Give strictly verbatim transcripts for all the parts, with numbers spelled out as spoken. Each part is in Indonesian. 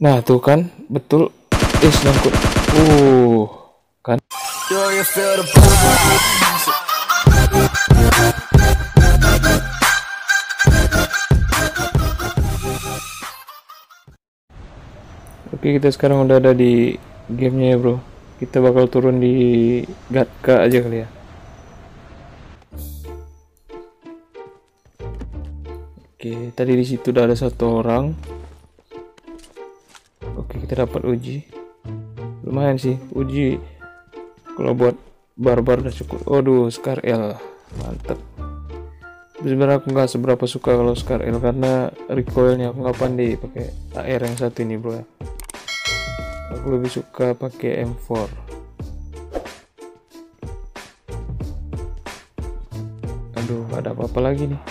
Nah tuh kan betul. Is nyangkut. Uh kan. Oke, kita sekarang udah ada di gamenya ya bro. Kita bakal turun di Gatka aja kali ya. Oke, tadi di situ udah ada satu orang. Oke, kita dapat uji. Lumayan sih, uji kalau buat barbar udah cukup. Waduh, Scar L, mantep. Sebenarnya aku nggak seberapa suka kalau Scar L karena recoilnya aku nggak pandai pakai A R yang satu ini bro ya. Aku lebih suka pakai M four. Aduh, ada apa-apa lagi nih.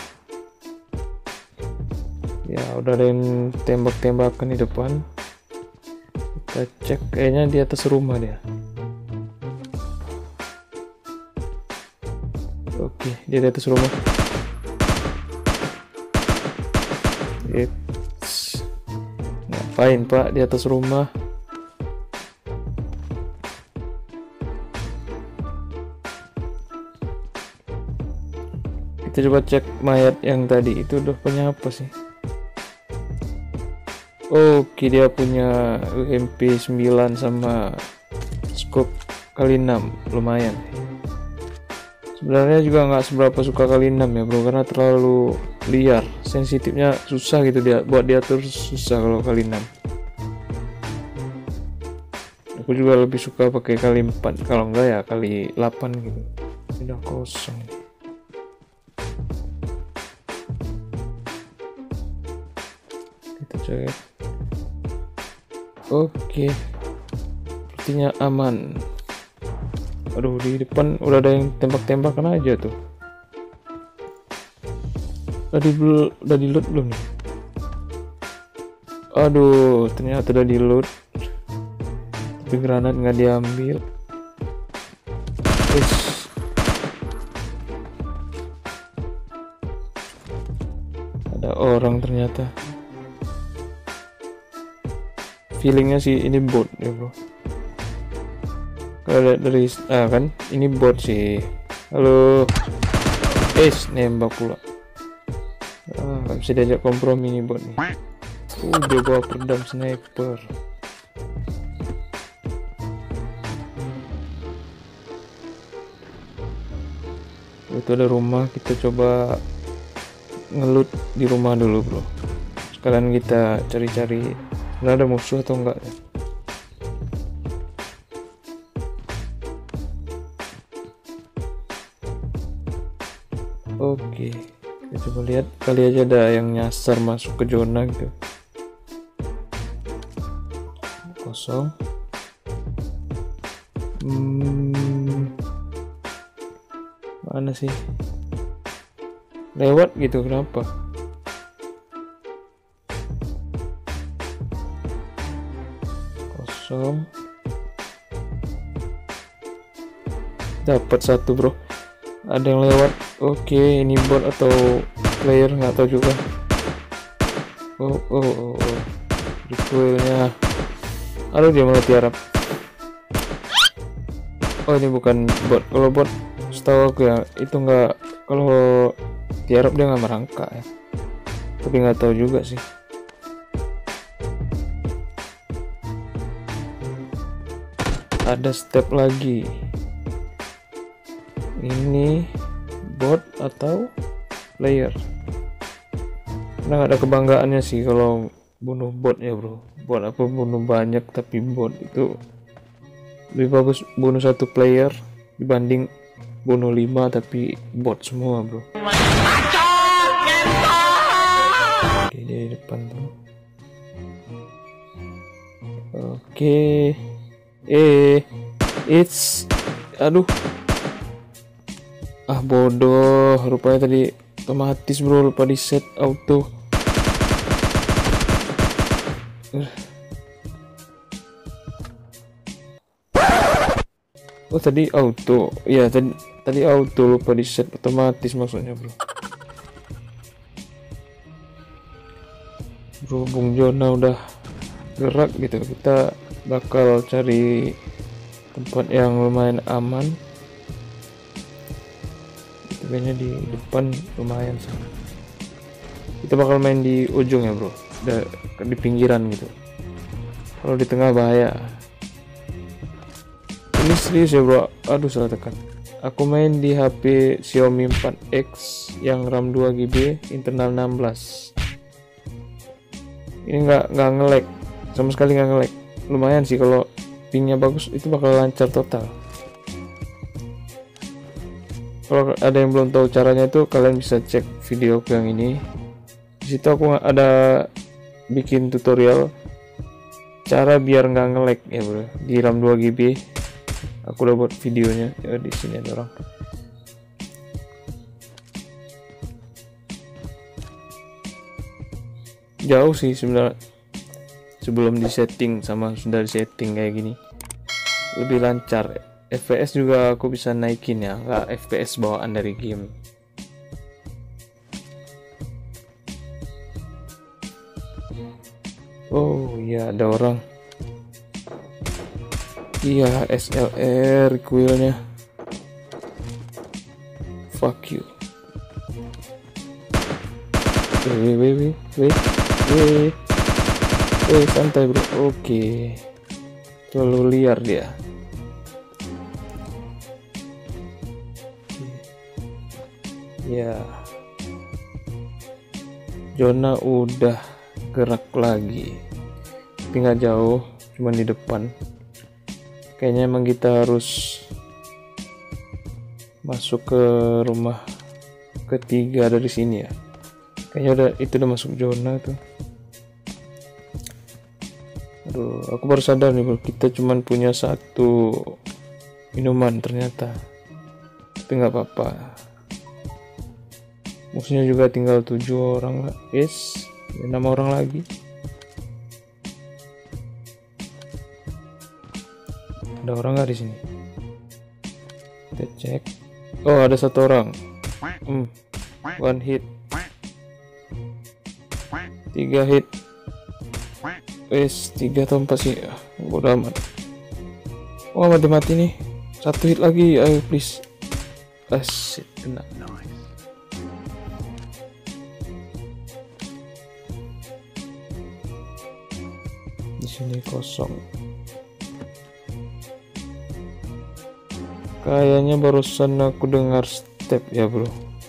Ya, udah ada yang tembak-tembakan di depan. Kita cek, kayaknya di atas rumah dia. Oke, dia di atas rumah. It's... Ngapain pak di atas rumah? Kita coba cek mayat yang tadi itu udah punya apa sih? Oke, dia punya U M P sembilan sama scope kali enam, lumayan. Sebenarnya juga nggak seberapa suka kali enam ya bro, karena terlalu liar, sensitifnya susah gitu dia buat diatur, susah kalau kali enam. Aku juga lebih suka pakai kali empat, kalau enggak ya kali delapan gitu. Udah kosong. Kita cek. Oke, sepertinya aman. Aduh, di depan udah ada yang tembak-tembakan aja tuh. Udah di udah di loot belum nih? Aduh, ternyata udah di loot. Tapi granat nggak diambil. Ish. Ada orang ternyata. Feelingnya sih ini bot ya bro. Kalau dari ah kan ini bot sih. Halo, es nembak pula. Ah, nggak bisa diajak kompromi ini bot nih. Uh, dia bawa peredam sniper. Itu ada rumah, kita coba ngelut di rumah dulu bro. Sekalian kita cari-cari ada musuh atau enggak ya. Oke, kita coba lihat, kali aja ada yang nyasar masuk ke zona gitu. Kosong. Hmm, mana sih? Lewat gitu, kenapa? Kosong. Dapat satu bro. Ada yang lewat. Oke, ini bot atau player nggak tahu juga. Oh oh oh, oh. Recoilnya. Aduh, dia malah tiarap. Oh, ini bukan bot. Kalau bot setahu aku ya itu nggak, kalau tiarap dia nggak merangkak ya. Tapi nggak tahu juga sih. Ada step lagi. Ini bot atau player? Nah, ada kebanggaannya sih kalau bunuh bot ya bro. Bot apa bunuh banyak, tapi bot itu lebih bagus bunuh satu player dibanding bunuh lima tapi bot semua bro. Oke, dia di depan tuh. Oke, eh, it's, aduh. Ah bodoh, rupanya tadi otomatis bro, lupa di set auto. Oh tadi auto, iya tadi tadi auto, lupa di set otomatis maksudnya bro. Bro, Bung Jona udah gerak gitu, kita bakal cari tempat yang lumayan aman. Itu kayaknya di depan lumayan sih. Kita bakal main di ujung ya bro, di pinggiran gitu. Kalau di tengah bahaya. Ini serius ya bro, aduh salah tekan. Aku main di H P Xiaomi empat X yang RAM dua giga, internal enam belas. Ini nggak nggak nge-lag, sama sekali nggak nge-lag. Lumayan sih, kalau pingnya bagus itu bakal lancar total. Kalau ada yang belum tahu caranya itu, kalian bisa cek video yang ini. Di situ aku ada bikin tutorial cara biar nggak nge-lag ya bro di RAM dua giga. Aku udah buat videonya ya, di sini ada orang. Jauh sih sebenarnya sebelum di setting sama sudah di setting kayak gini, lebih lancar. F P S juga aku bisa naikin ya, nggak F P S bawaan dari game. Oh iya, ada orang. Iya, S L R recoilnya. Fuck you. Weh weh weh weh weh weh santai bro. Oke, terlalu liar dia. Ya, zona udah gerak lagi, tapi nggak jauh, cuma di depan. Kayaknya emang kita harus masuk ke rumah ketiga dari sini ya. Kayaknya udah, itu udah masuk zona tuh. Aduh, aku baru sadar nih bro, kita cuman punya satu minuman ternyata. Tapi nggak apa-apa. Musuhnya juga tinggal tujuh orang lah. Yes, enam orang lagi. Ada orang nggak di sini? Kita cek. Oh, ada satu orang. Hmm, one hit. Tiga hit. Wes, tiga atau empat sih. Bodoh amat. Oh, mati-mati nih. Satu hit lagi, ayo please. Asyik, kena. Di sini kosong. Kayaknya barusan aku dengar step ya bro.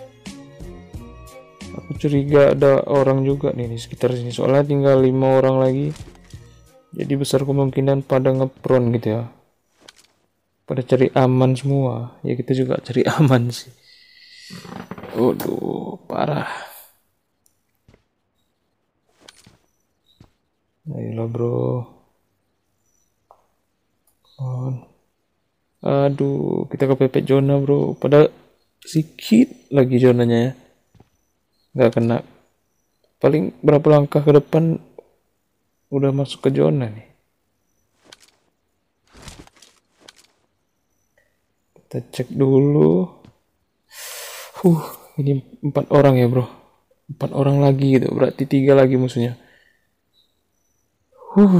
Aku curiga ada orang juga nih di sekitar sini, soalnya tinggal lima orang lagi. Jadi besar kemungkinan pada ngepron gitu ya, pada cari aman semua. Ya kita juga cari aman sih. Waduh, parah. Ayolah bro. On. Aduh, kita kepepet zona bro. Padahal sedikit lagi zonanya ya, nggak kena. Paling berapa langkah ke depan udah masuk ke zona nih. Kita cek dulu. Huh, ini empat orang ya bro. Empat orang lagi gitu, berarti tiga lagi musuhnya. Huh.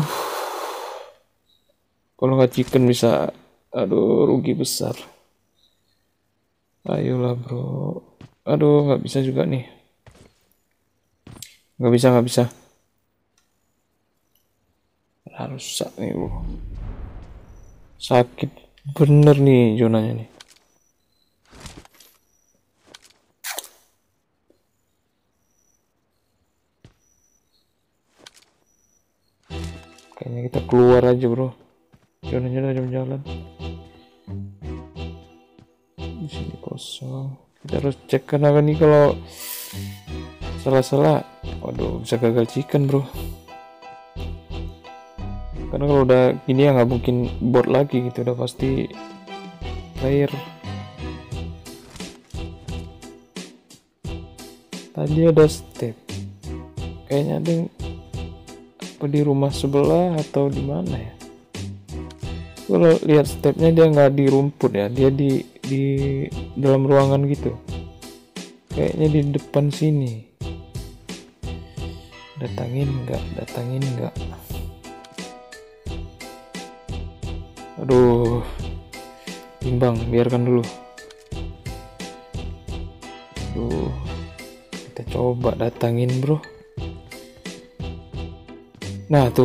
Kalau nggak chicken bisa, aduh rugi besar. Ayolah bro. Aduh, nggak bisa juga nih. Nggak bisa, nggak bisa. Harus rusak nih bro. Sakit bener nih zonanya nih. Kayaknya kita keluar aja bro. Zonanya udah jalan. Di sini kosong. Kita harus cek, karena kan nih kalau salah-salah, waduh bisa gagal chicken bro. Karena kalau udah gini ya nggak mungkin bot lagi gitu, udah pasti player. Tadi ada step. Kayaknya ada yang apa di rumah sebelah atau di mana ya? Kalau lihat stepnya dia nggak di rumput ya, dia di di dalam ruangan gitu. Kayaknya di depan sini. Datangin nggak? Datangin nggak? Aduh, timbang, biarkan dulu. Aduh, kita coba datangin bro. Nah tuh,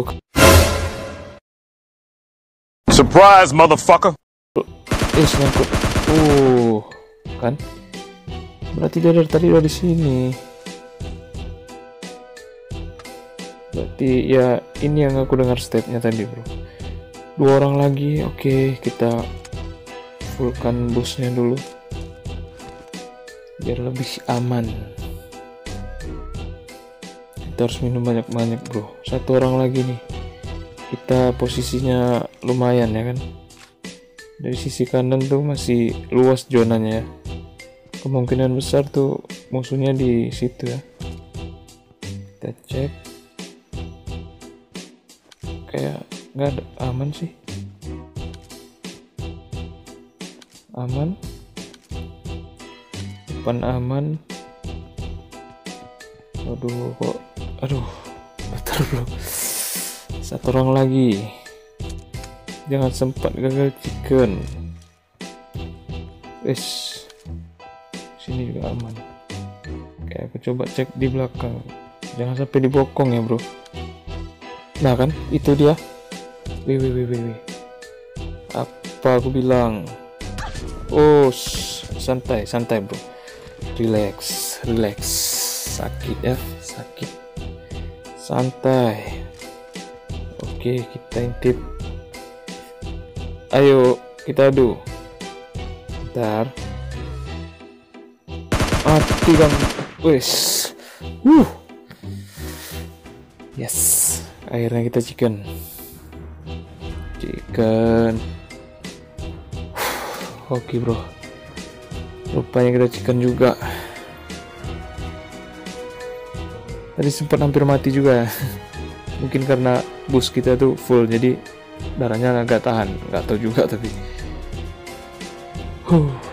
surprise motherfucker. eh nyangkut. Uh, kan? Berarti dia dari tadi udah di sini. Berarti ya ini yang aku dengar stepnya tadi bro. Dua orang lagi, oke kita fullkan busnya dulu biar lebih aman. Kita harus minum banyak-banyak bro. Satu orang lagi nih, kita posisinya lumayan ya kan. Dari sisi kanan tuh masih luas zonanya ya. Kemungkinan besar tuh musuhnya di situ ya. Kita cek. Kayak nggak ada, aman sih. Aman. Depan aman. Aduh kok. Aduh. Bentar bro. Satu orang lagi. Jangan sempat gagal chicken. Wes. Sini juga aman. Oke, aku coba cek di belakang. Jangan sampai dibokong ya bro. Nah kan, itu dia. Wih wih wih wih. wih. Apa aku bilang? Oh, santai santai bro. Relax, relax. Sakit ya, sakit. Santai. Oke, kita intip. Ayo, kita adu. Bentar. Mati kan. Wes. Wuh. Yes. Akhirnya kita chicken. Chicken. Oke bro. Rupanya kita chicken juga. Tadi sempat hampir mati juga ya. Mungkin karena bus kita tuh full, jadi darahnya agak tahan. Nggak tahu juga tapi. Huh.